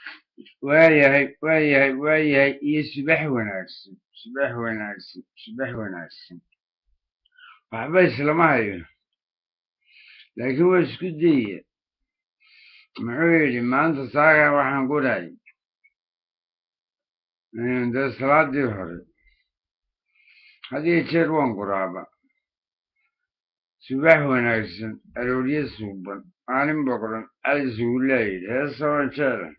waayahay iyo subax wanaagsan waxba islama hayo laakiin waa isku dayaya muxuu yidhi maanta saaga waxaan ku dhahay dee salaadii hore had iyo jeer waan quraaba subax wanaagsan arooryo suuban maalin boqoran alisugu laayidhi heesoo jeela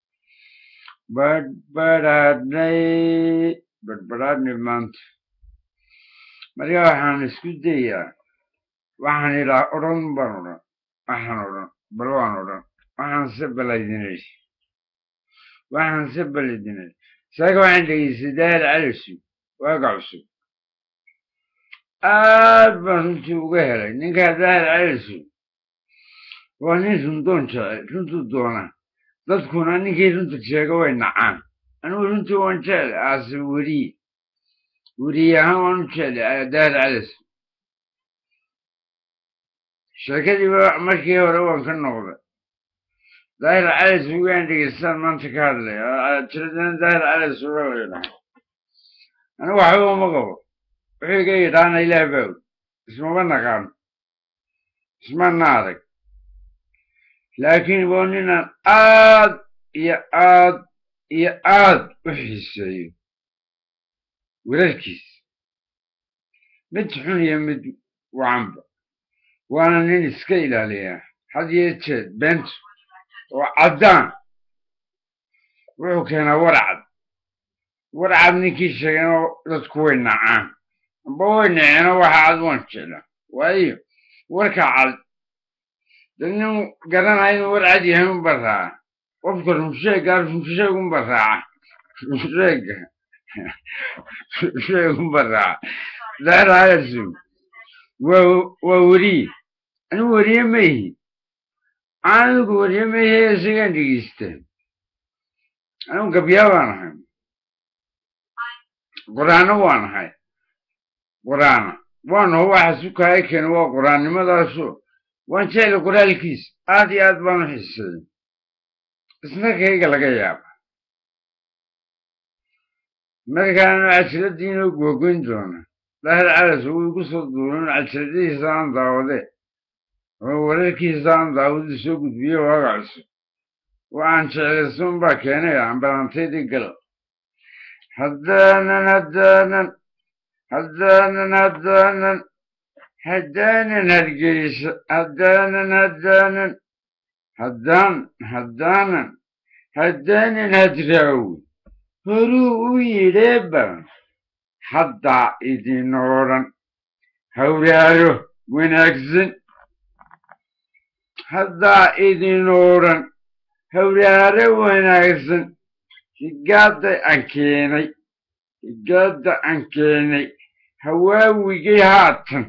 badhbadhaadhnay maanta marka waxaan isku dayaa waxaan idhaa odhan baan odhan waxaan odhan bal waan odhan waxaanse baladinay saaga waxaan dhegeystay daahir calisu waaga cusub aad baan runtii uga helay ninkaa daahir calisu waa nin rundoon jecel runtuu doona dadkuna ninkii runta sheega way nacaan anigu runtii waan jecel aase weriye ahaan waan u jeclay daahir calisu sheekadiiba markii hore waan ka noqday daahir calisu waan dhegeystaan maanta ka hadlay jiradana daahir calisu waladhahay anigu waxba uma qabo wuxuu iga yidhaana ilaah baaw ismaba naqaano ismana adag laakiin waa ninaan aad u xiiseeyo wararkiis mid xun iyo mid wacanba waana nin iska ilaaliyaa had iyo jeed beentu oo caddaan wuxuu keenaa warcad ninkii sheegana dadku way nacaan amba way naceeno waxa cad waan jeclaa waayo warka cad dad nin garanaya inuu war cad yahay unba raaca qofka runsheegunba raaca runsheegunba raaca daahir calisu waa weriye anigu weriye ma ihi anigu weriye ma ihi isagaan dhegeystaa anigu gabyaa baan ahay quraano waan ahay waanaho waxa sukaaya keena waa quraannimadaasoo waan jeclay qoraalkiis aad iyo aad baan u xiiseeyey isna kayga laga yaaba markaana cajiraddiinoo googoyn doona daahir calis wuu igu soo duulin cajiradihiisa aan daawade oo wararkiisa aan daawadu soo gudbiye waaga cusub oo aan jeclaysuunbaa keenay ambalantaydii galo haddaanan hargeysa haddaanan hadraawi horuu u yidheeba haddaa idin odhan hawraaro wanaagsan haddaa idin odhan hawraaro wanaagsan higaadda aan keenay hawaawigay haatan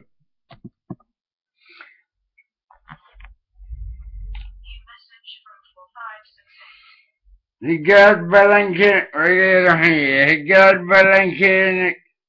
higaad balankeene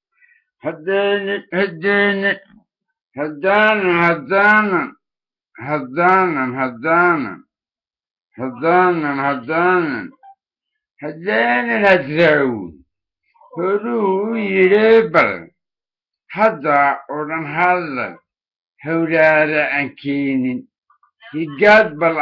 haddaanan hadraawi horuu u yidhee bal haddaa odhan hadal hawraara aan keenin higaad bal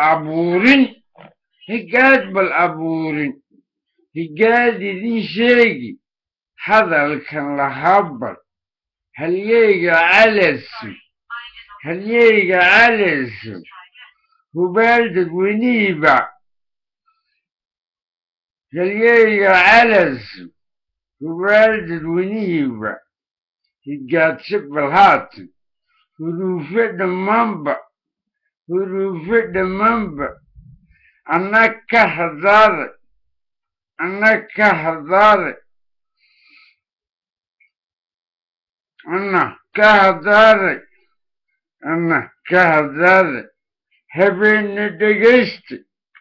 abuurin higaad idin sheegi hadalkan lahabal halyeyga calasu hubaal dadweynihiiba higaadshe bal haatan huruufe dhammaanba anna ka hadaaday habeenne dhegayste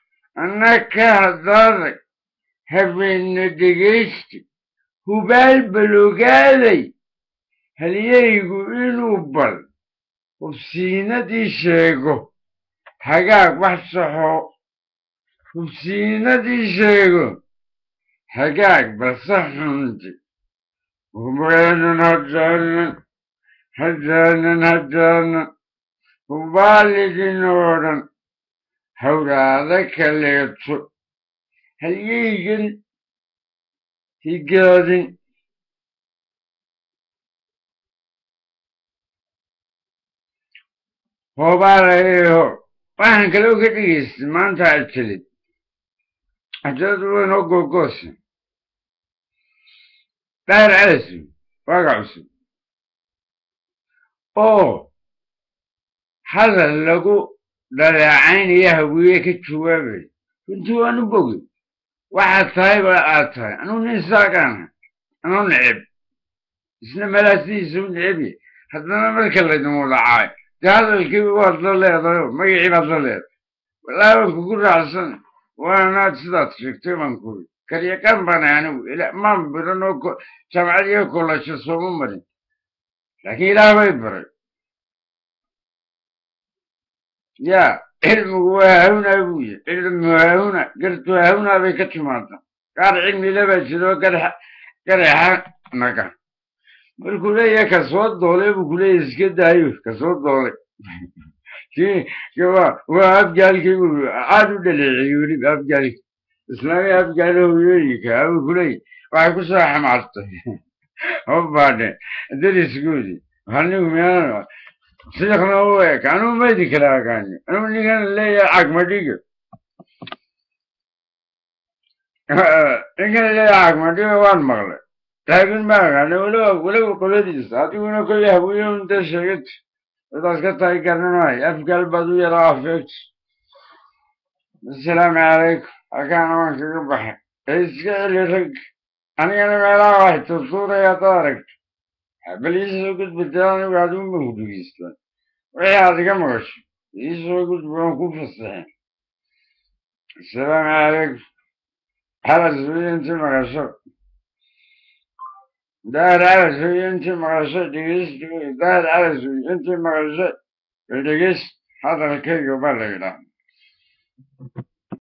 habeenne dhegayste hubaal balogaaday halyeygu inuu bal hubsiinadii sheego hagaag wax saxo hubsiinadii sheego hagaag balse xunti hubeenan hadaanan hubaalidin oo dhan hawraada kaleeto halyeygan higaadin hoobaalayeho waxaan kaloo ka dhegaystay maanta aad telid haddaad weynoo googoosa daahir calasu waaga cusub oo hadal lagu dhaleecaynaya hawiye ka jawaabay runtii waanu bogey waxaad tahay baa aad tahay anuu nin saaqaana anuu neceb isna malaasidiisa u necebya haddana marka laydinmu dhacay dee hadalkii waad la leedayo magacii baad la leedahay wallaahi waan kugu raacsan waanaad sidaad sheegtay baan kuwi karyaqaan baan anigu maan biran oo jaamacadiyo kollasho sooma marin laakiin ilaah bay baray yaa cilmigu waa hawnaa buu yihi cilmu hawnaa gartu hawnaa bay ka timaada qaar cilmile baa jiro gareexa naga markuu leeyahay kasoo doolay buu kuleeyahay iska daayo kasoo doolay waa abgaalkii buu aad u dhaleeciyey weliba abgaalki islaamii abgaalo hoyooyinka abuu kuleeyahy waxay ku soo xamaartay hobaadhe darisgoodii anigu miyaan siikna u eg anuu maydi kala aqaani anuu ninkan leeyahay cagmadhiga ninkan leeyahay cagmadhiga waan maqlay laakiin ma aqaani weliba qoladiisa adiguna kolle hawiye unta sheegata wadaas ka tahay garanaayo afgaal baad u yaraa afeegto asalaamu calaykum halkaana waan kaga baxay ee iska celi rag anigana meelaha wax turtuuraya hadaad aragto bal iisoo gudbata anigu aduma ku dhegeystaan wixii aad iga maqasho iisoo gudba waan ku fasaxeen asalaamu calaykum xalasooyo intii maqasho daahir calasoyo intii maqasho dhegeyst daahir calasoyo intii maqasho dhegeyst hadalkayga baa la yidhaah